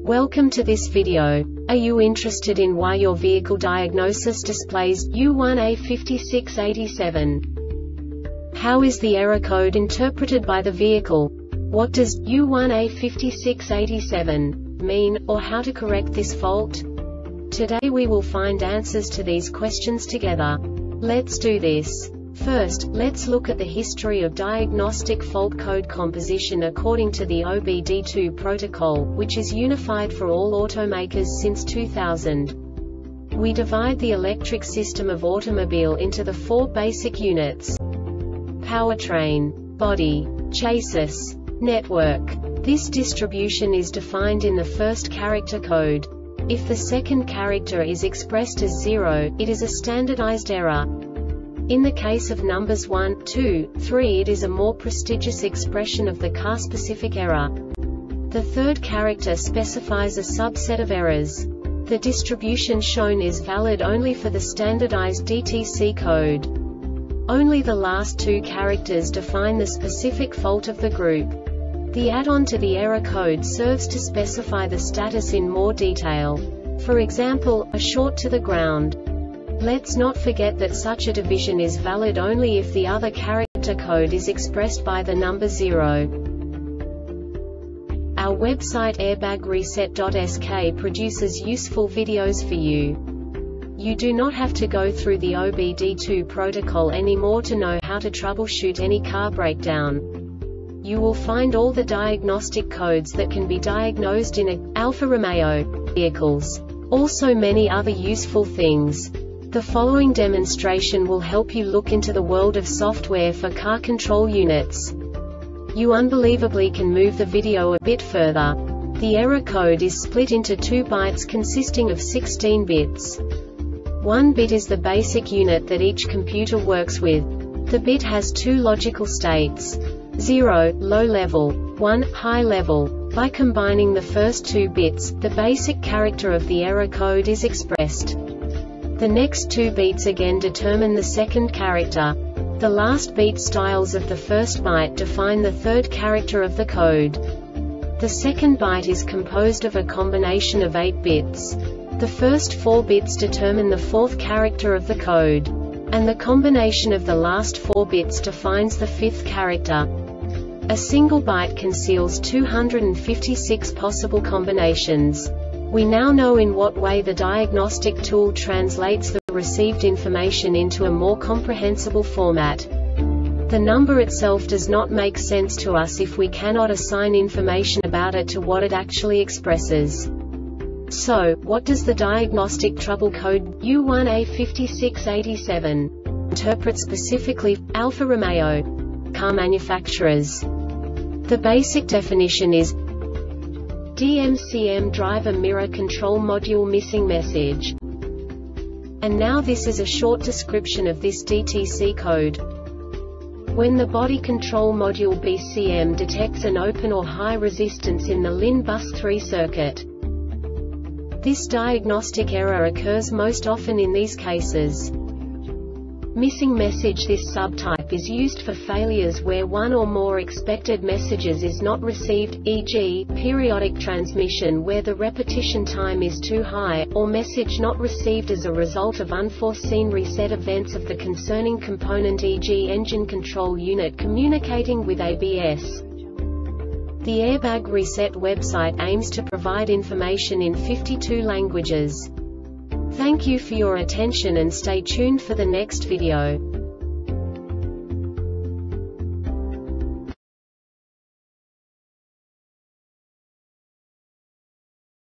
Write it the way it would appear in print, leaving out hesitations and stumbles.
Welcome to this video. Are you interested in why your vehicle diagnosis displays U1A5687? How is the error code interpreted by the vehicle? What does U1A5687 mean, or how to correct this fault? Today we will find answers to these questions together. Let's do this. First, let's look at the history of diagnostic fault code composition according to the OBD2 protocol, which is unified for all automakers since 2000. We divide the electric system of automobile into the four basic units: powertrain, body, chassis, network. This distribution is defined in the first character code. If the second character is expressed as 0, it is a standardized error. In the case of numbers 1, 2, 3, it is a more prestigious expression of the car-specific error. The third character specifies a subset of errors. The distribution shown is valid only for the standardized DTC code. Only the last two characters define the specific fault of the group. The add-on to the error code serves to specify the status in more detail. For example, a short to the ground. Let's not forget that such a division is valid only if the other character code is expressed by the number 0. Our website airbagreset.sk produces useful videos for you. You do not have to go through the OBD2 protocol anymore to know how to troubleshoot any car breakdown. You will find all the diagnostic codes that can be diagnosed in Alfa Romeo vehicles. Also many other useful things. The following demonstration will help you look into the world of software for car control units. You unbelievably can move the video a bit further. The error code is split into 2 bytes consisting of 16 bits. 1 bit is the basic unit that each computer works with. The bit has 2 logical states: 0, low level, 1, high level. By combining the first 2 bits, the basic character of the error code is expressed. The next 2 beats again determine the second character. The last beat styles of the first byte define the third character of the code. The second byte is composed of a combination of 8 bits. The first 4 bits determine the fourth character of the code. And the combination of the last 4 bits defines the fifth character. A single byte conceals 256 possible combinations. We now know in what way the diagnostic tool translates the received information into a more comprehensible format. The number itself does not make sense to us if we cannot assign information about it to what it actually expresses. So, what does the diagnostic trouble code U1A5687 interpret specifically for Alfa Romeo car manufacturers? The basic definition is DMCM driver mirror control module missing message. And now this is a short description of this DTC code. When the body control module BCM detects an open or high resistance in the LIN bus 3 circuit. This diagnostic error occurs most often in these cases. Missing message. This subtype is used for failures where one or more expected messages is not received, e.g., periodic transmission where the repetition time is too high, or message not received as a result of unforeseen reset events of the concerning component, e.g. engine control unit communicating with ABS. The Airbag Reset website aims to provide information in 52 languages. Thank you for your attention and stay tuned for the next video.